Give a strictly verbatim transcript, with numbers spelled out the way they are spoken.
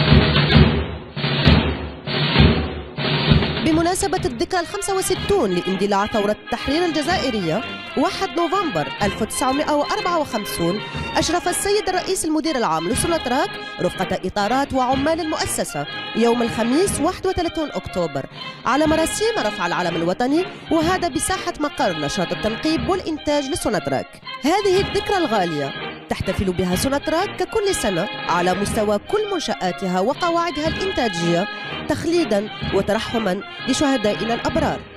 بمناسبة الذكرى الخامسة والستون لاندلاع ثورة التحرير الجزائرية واحد نوفمبر ألف وتسعمائة وأربعة وخمسين، أشرف السيد الرئيس المدير العام لسوناتراك رفقة إطارات وعمال المؤسسة يوم الخميس واحد وثلاثين أكتوبر على مراسيم رفع العلم الوطني، وهذا بساحة مقر نشاط التنقيب والإنتاج لسوناتراك. هذه الذكرى الغالية تحتفل بها سوناتراك ككل سنة على مستوى كل منشآتها وقواعدها الإنتاجية، تخليدا وترحما لشهدائنا الأبرار.